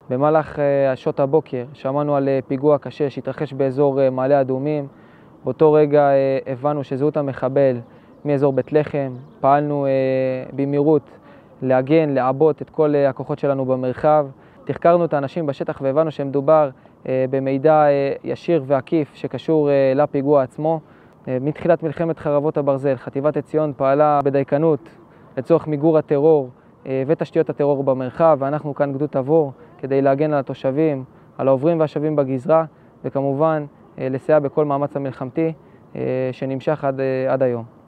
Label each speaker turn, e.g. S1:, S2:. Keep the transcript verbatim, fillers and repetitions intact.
S1: במהלך שעות הבוקר שמענו על פיגוע קשה שהתרחש באזור מעלה אדומים. באותו רגע הבנו שזהות המחבל מאזור בית לחם. פעלנו במהירות להגן, לעבות את כל הכוחות שלנו במרחב. תחקרנו את האנשים בשטח והבנו שמדובר במידע ישיר ועקיף שקשור לפיגוע עצמו. מתחילת מלחמת חרבות הברזל, חטיבת עציון פעלה בדייקנות לצורך מיגור הטרור ותשתיות הטרור במרחב, ואנחנו כאן גדוד תבור כדי להגן על התושבים, על העוברים והשבים בגזרה, וכמובן לסייע בכל מאמץ המלחמתי שנמשך עד, עד היום.